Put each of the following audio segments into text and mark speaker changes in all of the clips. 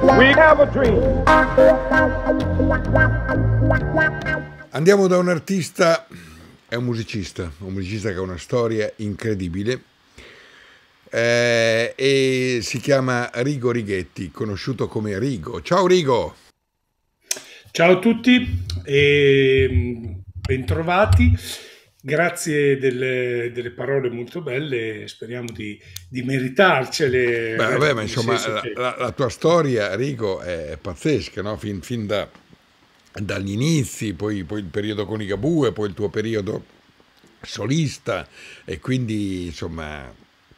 Speaker 1: We have a dream.
Speaker 2: Andiamo da un artista, è un musicista che ha una storia incredibile, e si chiama Rigo Righetti, conosciuto come Rigo. Ciao Rigo!
Speaker 3: Ciao a tutti e bentrovati. Grazie delle parole molto belle, speriamo di meritarcele.
Speaker 2: Beh, vabbè, ma
Speaker 3: nel
Speaker 2: insomma,
Speaker 3: senso che...
Speaker 2: la tua storia, Rigo, è pazzesca, no? Fin dagli inizi, poi il periodo con i Ligabue, poi il tuo periodo solista, e quindi, insomma,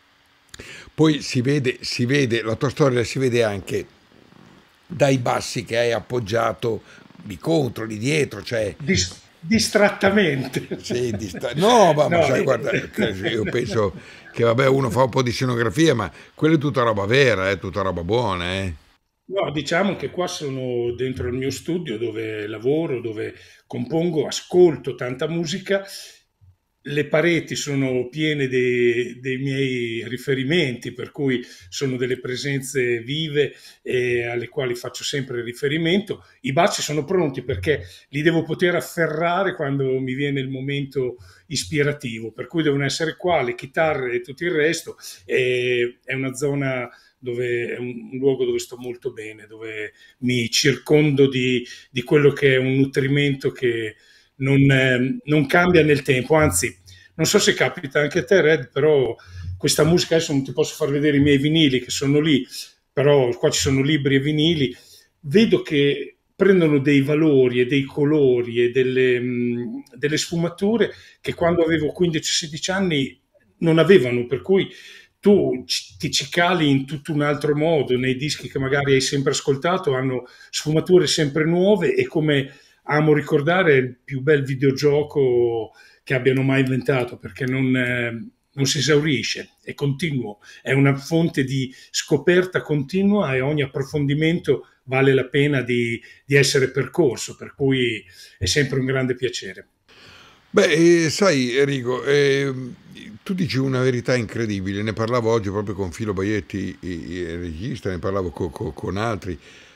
Speaker 2: poi si vede, la tua storia si vede anche dai bassi che hai appoggiato di contro, di dietro, cioè...
Speaker 3: distrattamente.
Speaker 2: Sì, no, ma
Speaker 3: No,
Speaker 2: sai, guarda, io penso che vabbè, uno fa un po' di scenografia, ma quella è tutta roba vera, è tutta roba buona, eh.
Speaker 3: no, diciamo che qua sono dentro il mio studio dove lavoro, dove compongo, ascolto tanta musica. Le pareti sono piene dei miei riferimenti, per cui sono delle presenze vive alle quali faccio sempre riferimento. I bassi sono pronti perché li devo poter afferrare quando mi viene il momento ispirativo, per cui devono essere qua, le chitarre e tutto il resto. È una zona dove è un luogo dove sto molto bene, dove mi circondo di quello che è un nutrimento che non cambia nel tempo, anzi, non so se capita anche a te, Red, però questa musica, adesso non ti posso far vedere i miei vinili che sono lì, però qua ci sono libri e vinili, vedo che prendono dei valori e dei colori e delle sfumature che quando avevo 15-16 anni non avevano, per cui tu ti ci cali in tutto un altro modo, nei dischi che magari hai sempre ascoltato hanno sfumature sempre nuove, e come amo ricordare il più bel videogioco che abbiano mai inventato, perché non si esaurisce, è continuo, è una fonte di scoperta continua e ogni approfondimento vale la pena di essere percorso, per cui è sempre un grande piacere.
Speaker 2: Beh, sai Enrico, tu dici una verità incredibile, ne parlavo oggi proprio con Filo Baietti, il regista, ne parlavo con altri.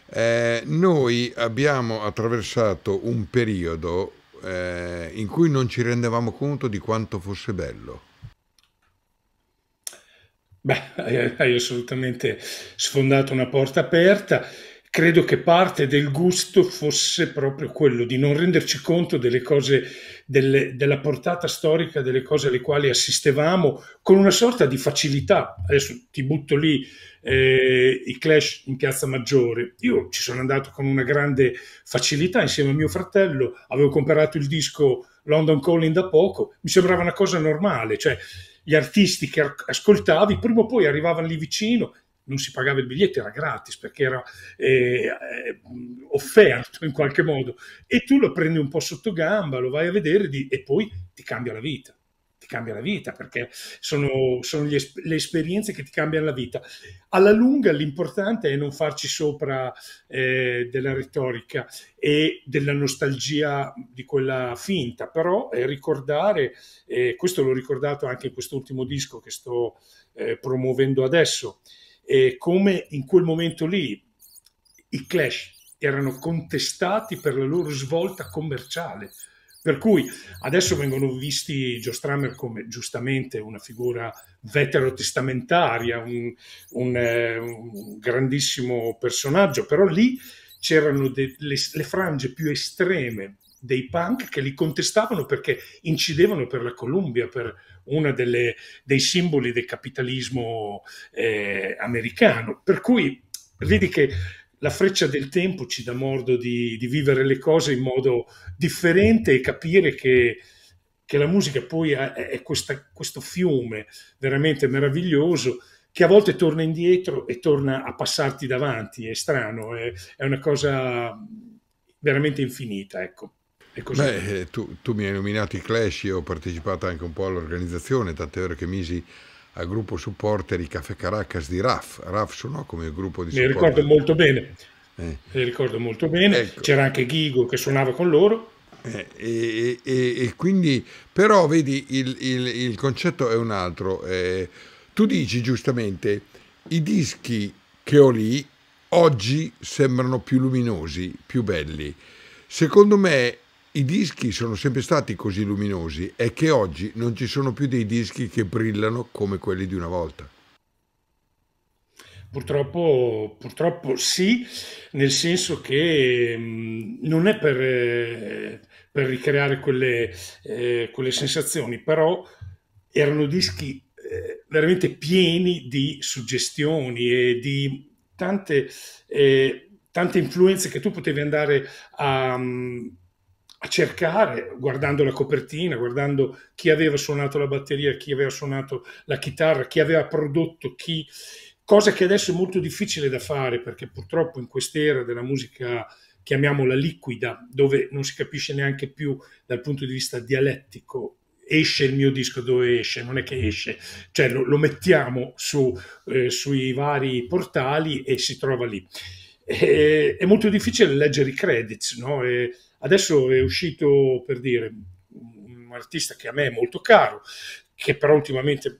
Speaker 2: Noi abbiamo attraversato un periodo in cui non ci rendevamo conto di quanto fosse bello.
Speaker 3: Beh, hai assolutamente sfondato una porta aperta. Credo che parte del gusto fosse proprio quello di non renderci conto delle cose, della portata storica delle cose alle quali assistevamo con una sorta di facilità. Adesso ti butto lì i Clash in Piazza Maggiore. Io ci sono andato con una grande facilità insieme a mio fratello, avevo comprato il disco London Calling da poco, mi sembrava una cosa normale, cioè gli artisti che ascoltavi prima o poi arrivavano lì vicino, non si pagava il biglietto, era gratis perché era offerto in qualche modo, e tu lo prendi un po' sotto gamba, lo vai a vedere e poi ti cambia la vita. Ti cambia la vita perché sono le esperienze che ti cambiano la vita. Alla lunga l'importante è non farci sopra della retorica e della nostalgia di quella finta, però ricordare, questo l'ho ricordato anche in quest'ultimo disco che sto promuovendo adesso, come in quel momento lì i Clash erano contestati per la loro svolta commerciale. Per cui adesso vengono visti Joe Strummer come giustamente una figura veterotestamentaria, un grandissimo personaggio, però lì c'erano le frange più estreme dei punk che li contestavano perché incidevano per la Columbia, per uno dei simboli del capitalismo americano. Per cui vedi che la freccia del tempo ci dà modo di vivere le cose in modo differente e capire che la musica poi è questo fiume veramente meraviglioso che a volte torna indietro e torna a passarti davanti. È strano, è una cosa veramente infinita, ecco. È così.
Speaker 2: Beh, tu mi hai nominato i Clash, io ho partecipato anche un po' all'organizzazione, tant'è vero che misi al gruppo supporter i Café Caracas di Raf. Raf suonò come gruppo di supporter.
Speaker 3: Mi ricordo molto bene. Mi ricordo molto bene. Ecco. C'era anche Ghigo che suonava con loro.
Speaker 2: E quindi, però, vedi, il concetto è un altro. Tu dici giustamente, i dischi che ho lì oggi sembrano più luminosi, più belli. Secondo me i dischi sono sempre stati così luminosi, è che oggi non ci sono più dei dischi che brillano come quelli di una volta.
Speaker 3: Purtroppo sì, nel senso che non è per ricreare quelle sensazioni, però erano dischi veramente pieni di suggestioni e di tante influenze che tu potevi andare a, a cercare guardando la copertina, guardando chi aveva suonato la batteria, chi aveva suonato la chitarra, chi aveva prodotto, chi cosa che adesso è molto difficile da fare perché purtroppo in quest'era della musica, chiamiamola liquida, dove non si capisce neanche più dal punto di vista dialettico, esce il mio disco dove esce, non è che esce, cioè lo mettiamo sui vari portali e si trova lì. È molto difficile leggere i credits, no? Adesso è uscito, per dire, un artista che a me è molto caro, che però ultimamente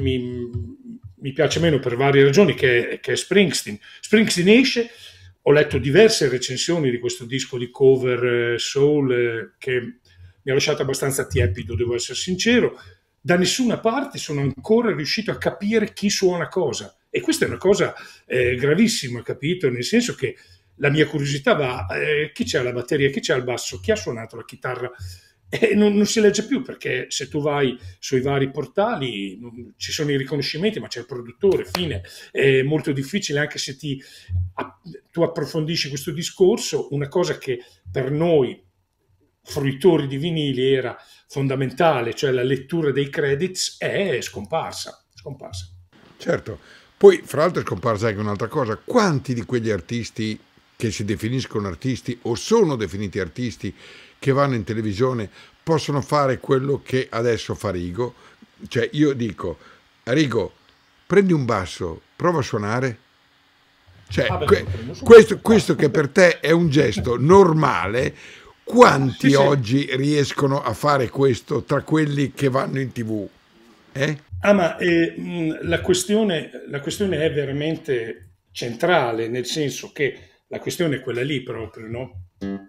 Speaker 3: mi piace meno per varie ragioni, che è Springsteen. Springsteen esce, ho letto diverse recensioni di questo disco di cover soul che mi ha lasciato abbastanza tiepido, devo essere sincero. Da nessuna parte sono ancora riuscito a capire chi suona cosa. E questa è una cosa gravissima, capito? Nel senso che la mia curiosità va, chi c'è la batteria, chi c'è il basso, chi ha suonato la chitarra, e non si legge più perché se tu vai sui vari portali ci sono i riconoscimenti, ma c'è il produttore, fine. È molto difficile anche se tu approfondisci questo discorso, una cosa che per noi fruitori di vinili era fondamentale, cioè la lettura dei credits, è scomparsa. Scomparsa.
Speaker 2: Certo, poi fra l'altro è scomparsa anche un'altra cosa, quanti di quegli artisti che si definiscono artisti o sono definiti artisti che vanno in televisione possono fare quello che adesso fa Rigo? Cioè io dico, Rigo, prendi un basso, prova a suonare. Cioè,
Speaker 3: Ah, beh,
Speaker 2: questo che per te è un gesto normale,
Speaker 3: sì,
Speaker 2: quanti
Speaker 3: sì.
Speaker 2: oggi riescono a fare questo tra quelli che vanno in TV? Eh?
Speaker 3: Ma la questione è veramente centrale, nel senso che la questione è quella lì proprio, no?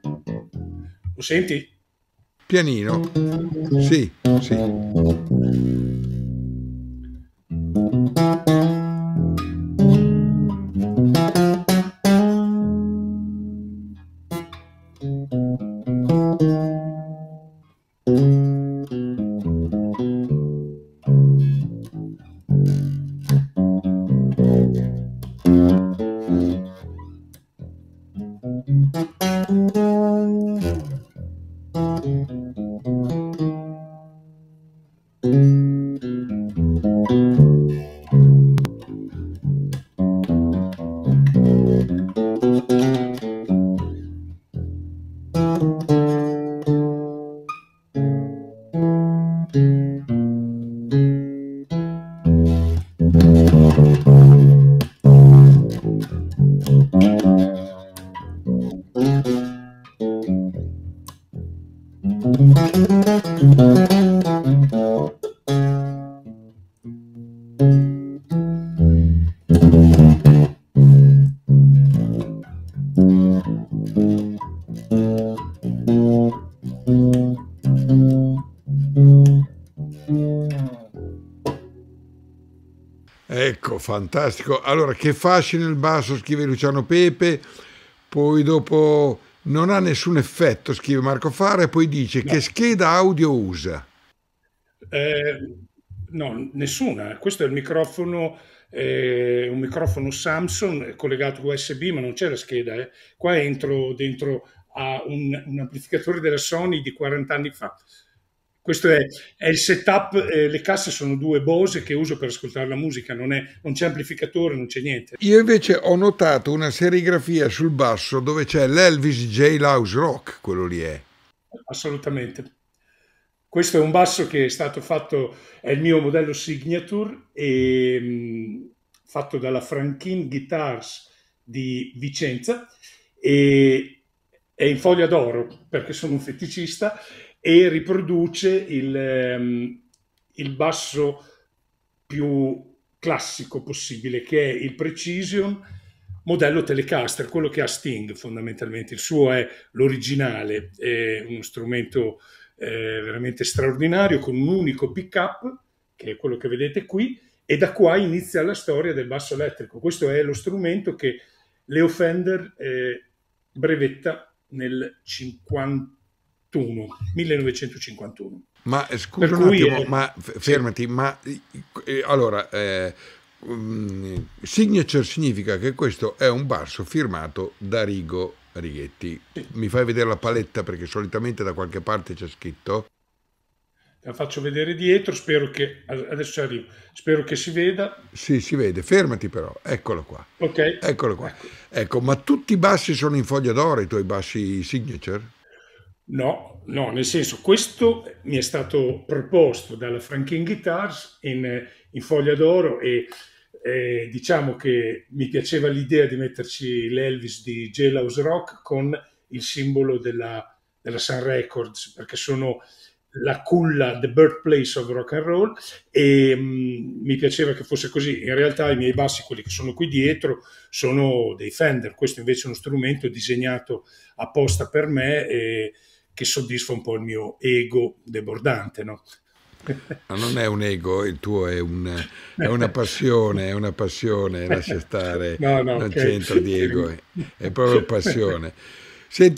Speaker 3: Lo senti?
Speaker 2: Pianino? Sì, sì. Ecco, fantastico. Allora, che fascino il basso, scrive Luciano Pepe, poi dopo non ha nessun effetto, scrive Marco Fara, e poi dice che
Speaker 3: No.
Speaker 2: scheda audio usa.
Speaker 3: Eh, no, nessuna. Questo è il microfono, un microfono Samsung collegato USB, ma non c'è la scheda. Qua entro dentro a un amplificatore della Sony di 40 anni fa. Questo è il setup, le casse sono due Bose che uso per ascoltare la musica, non c'è amplificatore, non c'è niente.
Speaker 2: Io invece ho notato una serigrafia sul basso dove c'è l'Elvis J. House Rock, quello lì è.
Speaker 3: Assolutamente. Questo è un basso che è stato fatto, è il mio modello signature, fatto dalla Frankin Guitars di Vicenza e è in foglia d'oro perché sono un feticista e riproduce il basso più classico possibile che è il Precision modello Telecaster, quello che ha Sting fondamentalmente. Il suo è l'originale, è uno strumento veramente straordinario con un unico pick-up, che è quello che vedete qui, e da qua inizia la storia del basso elettrico. Questo è lo strumento che Leo Fender brevetta nel 1951.
Speaker 2: Ma
Speaker 3: Per
Speaker 2: scusa un
Speaker 3: cui
Speaker 2: attimo, ma
Speaker 3: sì,
Speaker 2: fermati, ma allora, signature significa che questo è un basso firmato da Rigo Righetti.
Speaker 3: sì.
Speaker 2: Mi fai vedere la paletta perché solitamente da qualche parte c'è scritto?
Speaker 3: La faccio vedere dietro, spero che adesso arrivo, spero che si veda.
Speaker 2: Sì, si vede, fermati però, eccolo qua.
Speaker 3: Ok,
Speaker 2: Eccolo qua.
Speaker 3: ecco.
Speaker 2: Ecco, ma tutti i bassi sono in foglia d'oro, i tuoi bassi signature?
Speaker 3: No, no, nel senso, questo mi è stato proposto dalla Franklin Guitars in foglia d'oro e diciamo che mi piaceva l'idea di metterci l'Elvis di Jailhouse Rock con il simbolo della Sun Records, perché sono la culla, the birthplace of rock and roll, e mi piaceva che fosse così. In realtà i miei bassi, quelli che sono qui dietro, sono dei Fender, questo invece è uno strumento disegnato apposta per me e che soddisfa un po' il mio ego debordante, no?
Speaker 2: Ma non è un ego, il tuo è una passione, lascia stare,
Speaker 3: No, no,
Speaker 2: non
Speaker 3: ok.
Speaker 2: c'entra di ego, è proprio passione. Senti,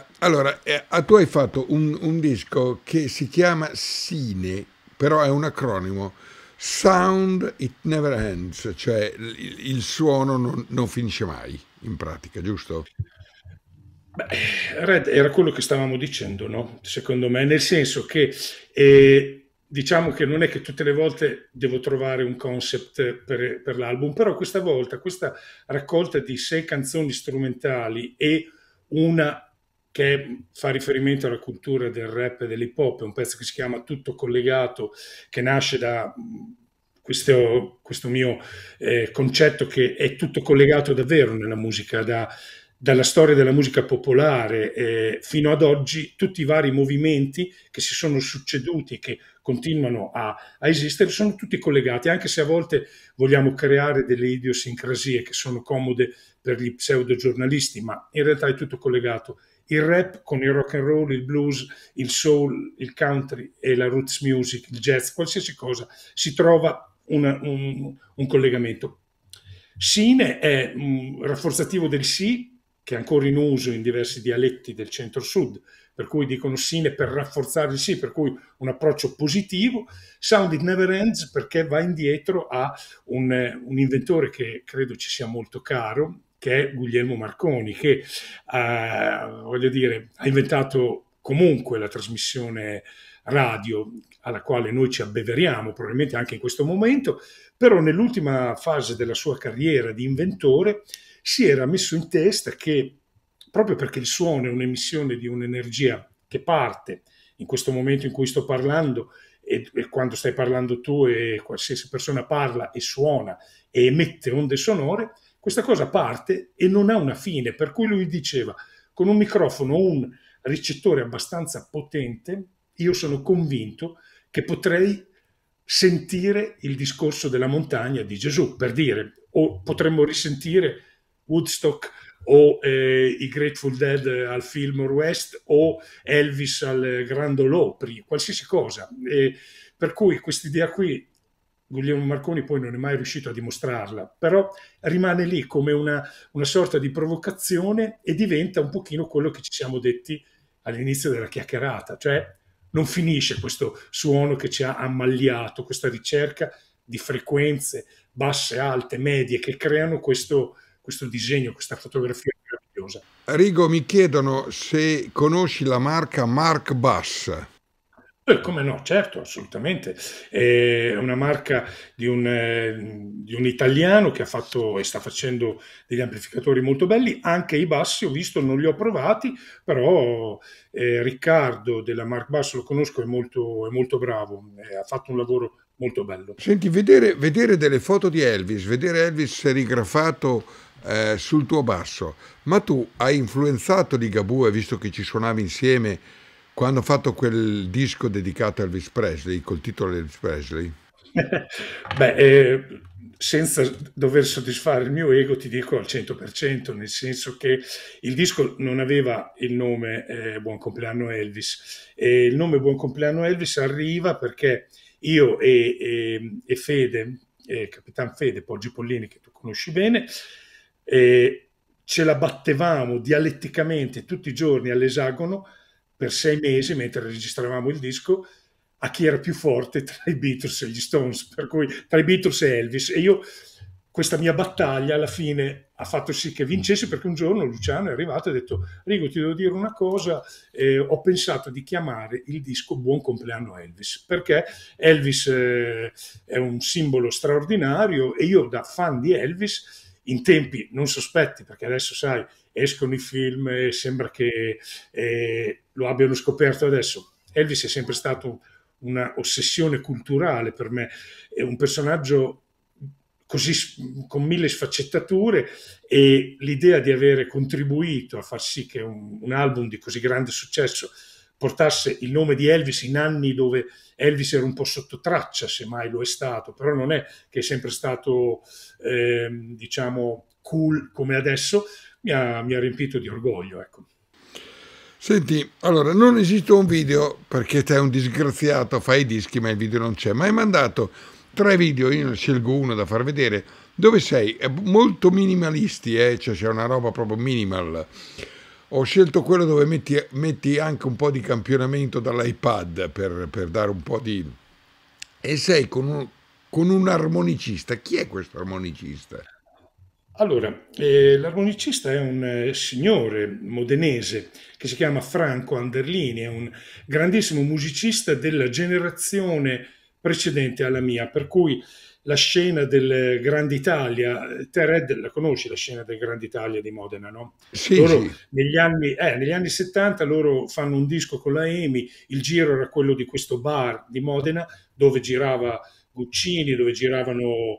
Speaker 2: tu hai fatto un disco che si chiama Sine, però è un acronimo, Sound It Never Ends, cioè il suono non finisce mai, in pratica, giusto?
Speaker 3: Beh, Red era quello che stavamo dicendo, no? Secondo me, nel senso che diciamo che non è che tutte le volte devo trovare un concept per l'album, però questa volta questa raccolta di 6 canzoni strumentali e una che fa riferimento alla cultura del rap e dell'hip hop, è un pezzo che si chiama Tutto collegato, che nasce da questo mio concetto che è tutto collegato davvero nella musica, dalla storia della musica popolare fino ad oggi, tutti i vari movimenti che si sono succeduti, che continuano a esistere, sono tutti collegati, anche se a volte vogliamo creare delle idiosincrasie che sono comode per gli pseudo-giornalisti, ma in realtà è tutto collegato. Il rap con il rock and roll, il blues, il soul, il country e la roots music, il jazz, qualsiasi cosa, si trova un collegamento. Sine è un rafforzativo del si, che è ancora in uso in diversi dialetti del centro-sud, per cui dicono sine per rafforzare il sì, per cui un approccio positivo. Sound It Never Ends perché va indietro a un inventore che credo ci sia molto caro, che è Guglielmo Marconi, che voglio dire, ha inventato comunque la trasmissione radio alla quale noi ci abbeveriamo, probabilmente anche in questo momento, però nell'ultima fase della sua carriera di inventore si era messo in testa che, proprio perché il suono è un'emissione di un'energia che parte in questo momento in cui sto parlando e quando stai parlando tu e qualsiasi persona parla e suona e emette onde sonore, questa cosa parte e non ha una fine, per cui lui diceva, con un microfono o un ricettore abbastanza potente, io sono convinto che potrei sentire il discorso della montagna di Gesù, per dire, o potremmo risentire Woodstock o i Grateful Dead al Fillmore West o Elvis al Grand Ole Opry, qualsiasi cosa. Per cui quest'idea qui Guglielmo Marconi poi non è mai riuscito a dimostrarla, però rimane lì come una sorta di provocazione e diventa un pochino quello che ci siamo detti all'inizio della chiacchierata, cioè non finisce questo suono che ci ha ammaliato, questa ricerca di frequenze basse, alte, medie che creano questo disegno, questa fotografia meravigliosa.
Speaker 2: Rigo, mi chiedono se conosci la marca Mark Bass.
Speaker 3: Come no, certo, assolutamente. È una marca di un italiano che ha fatto e sta facendo degli amplificatori molto belli. Anche i bassi, ho visto, non li ho provati, però Riccardo della Mark Bass lo conosco, è molto bravo, ha fatto un lavoro molto bello.
Speaker 2: Senti, vedere delle foto di Elvis, vedere Elvis serigrafato sul tuo basso, ma tu hai influenzato Ligabue, visto che ci suonavi insieme quando ha fatto quel disco dedicato a Elvis Presley, col titolo Elvis Presley?
Speaker 3: Beh, senza dover soddisfare il mio ego, ti dico al 100%, nel senso che il disco non aveva il nome Buon compleanno Elvis. E il nome Buon compleanno Elvis arriva perché io e Fede, Capitan Fede, Poggi Pollini, che tu conosci bene, ce la battevamo dialetticamente tutti i giorni all'esagono per 6 mesi mentre registravamo il disco a chi era più forte tra i Beatles e gli Stones, per cui tra i Beatles e Elvis. E io questa mia battaglia alla fine ha fatto sì che vincessi, perché un giorno Luciano è arrivato e ha detto: Rigo, ti devo dire una cosa, ho pensato di chiamare il disco Buon compleanno Elvis, perché Elvis è un simbolo straordinario e io da fan di Elvis in tempi non sospetti, perché adesso sai, escono i film e sembra che lo abbiano scoperto adesso. Elvis è sempre stato una ossessione culturale per me, è un personaggio così con mille sfaccettature, e l'idea di avere contribuito a far sì che un album di così grande successo portasse il nome di Elvis in anni dove Elvis era un po' sotto traccia, se mai lo è stato, però non è che è sempre stato diciamo cool come adesso, mi ha riempito di orgoglio, ecco.
Speaker 2: Senti, allora, non esiste un video perché sei un disgraziato, fai i dischi ma il video non c'è, ma hai mandato 3 video, io ne scelgo uno da far vedere, dove sei molto minimalisti, cioè c'è una roba proprio minimal. Ho scelto quello dove metti anche un po' di campionamento dall'iPad per dare un po' di... E sei con un armonicista. Chi è questo armonicista?
Speaker 3: Allora, l'armonicista è un signore modenese che si chiama Franco Anderlini, è un grandissimo musicista della generazione precedente alla mia, per cui la scena del Grand Italia, te Red la conosci la scena del Grand Italia di Modena, no?
Speaker 2: Sì,
Speaker 3: Loro
Speaker 2: sì.
Speaker 3: negli anni 70 loro fanno un disco con la EMI, il giro era quello di questo bar di Modena dove girava Guccini, dove giravano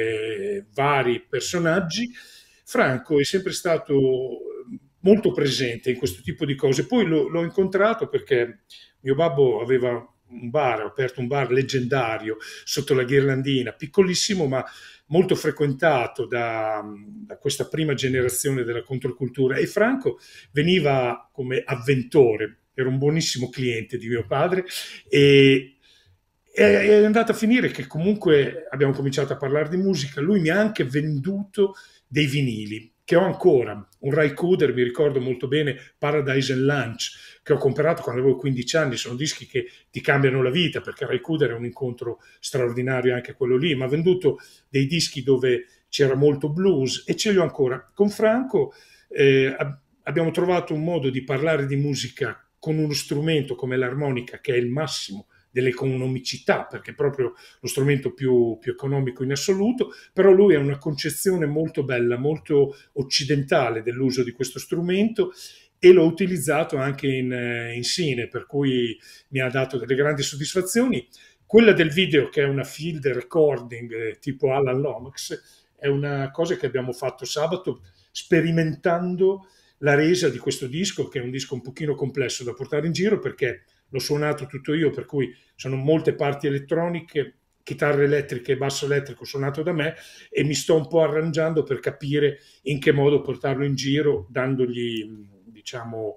Speaker 3: vari personaggi. Franco è sempre stato molto presente in questo tipo di cose. Poi l'ho incontrato perché mio babbo aveva un bar, ha aperto un bar leggendario sotto la Ghirlandina, piccolissimo ma molto frequentato da questa prima generazione della controcultura, e Franco veniva come avventore, era un buonissimo cliente di mio padre, e è andata a finire che comunque abbiamo cominciato a parlare di musica, lui mi ha anche venduto dei vinili che ho ancora, un Raikuder, mi ricordo molto bene, Paradise and Lunch, che ho comprato quando avevo 15 anni, sono dischi che ti cambiano la vita, perché Raikuder è un incontro straordinario anche quello lì, mi ha venduto dei dischi dove c'era molto blues e ce li ho ancora. Con Franco abbiamo trovato un modo di parlare di musica con uno strumento come l'armonica, che è il massimo dell'economicità, perché è proprio lo strumento più economico in assoluto, però lui ha una concezione molto bella, molto occidentale dell'uso di questo strumento, e l'ho utilizzato anche in cine, per cui mi ha dato delle grandi soddisfazioni. Quella del video, che è una field recording tipo Alan Lomax, è una cosa che abbiamo fatto sabato sperimentando la resa di questo disco, che è un disco un pochino complesso da portare in giro perché l'ho suonato tutto io, per cui sono molte parti elettroniche, chitarre elettriche e basso elettrico suonato da me, e mi sto un po' arrangiando per capire in che modo portarlo in giro, dandogli diciamo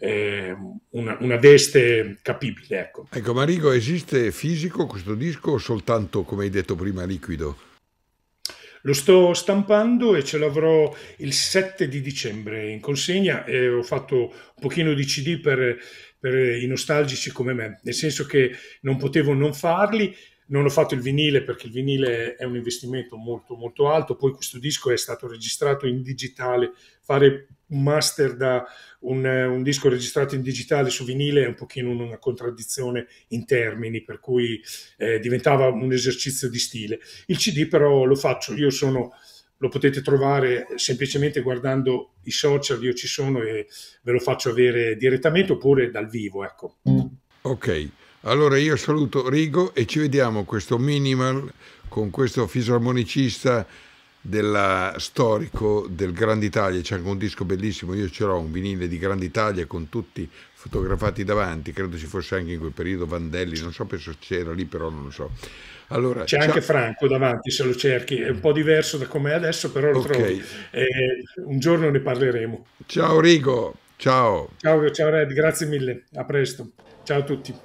Speaker 3: una veste capibile, ecco.
Speaker 2: Ecco, Marigo, esiste fisico questo disco o soltanto, come hai detto prima, liquido?
Speaker 3: Lo sto stampando e ce l'avrò il 7 di dicembre in consegna, e ho fatto un pochino di CD per i nostalgici come me, nel senso che non potevo non farli. Non ho fatto il vinile perché il vinile è un investimento molto molto alto, poi questo disco è stato registrato in digitale, fare un master da un disco registrato in digitale su vinile è un pochino una contraddizione in termini, per cui diventava un esercizio di stile. Il CD però lo faccio, lo potete trovare semplicemente guardando i social, io ci sono e ve lo faccio avere direttamente oppure dal vivo, ecco.
Speaker 2: Ok, allora io saluto Rigo e ci vediamo questo minimal con questo fisarmonicista storico del Grande Italia. C'è anche un disco bellissimo, io ce l'ho, un vinile di Grande Italia con tutti fotografati davanti, credo ci fosse anche in quel periodo Vandelli, non so se c'era lì, però non lo so. Allora,
Speaker 3: c'è anche Franco davanti se lo cerchi, è un po' diverso da come è adesso, però lo trovi. Un giorno ne parleremo.
Speaker 2: Ciao Rigo, ciao.
Speaker 3: Ciao Red, grazie mille, a presto. Ciao a tutti.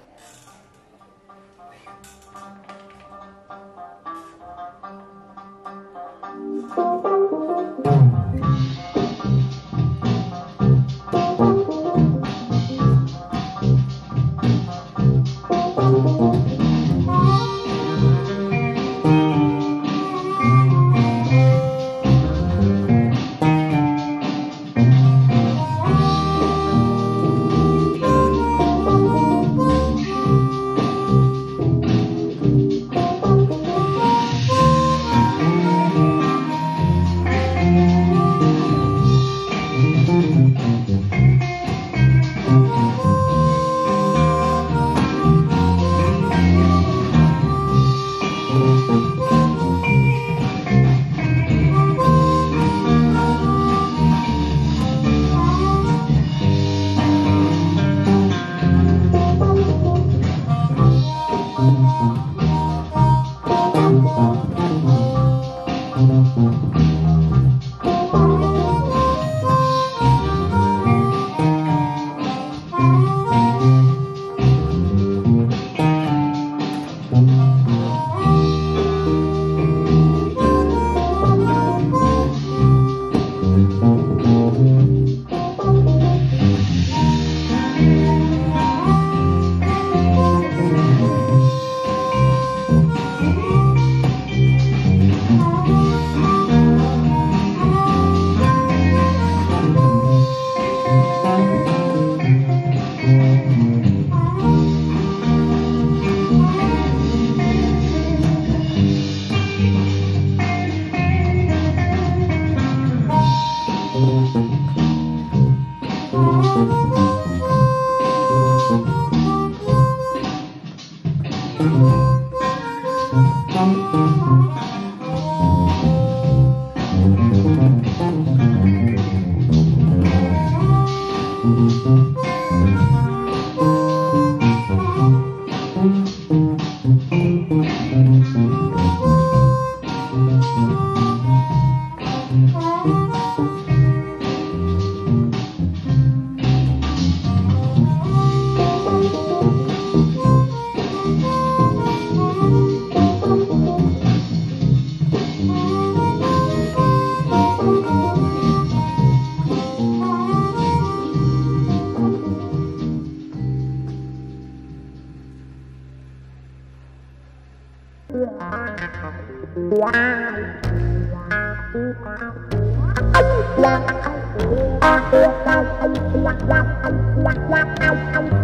Speaker 1: Wow.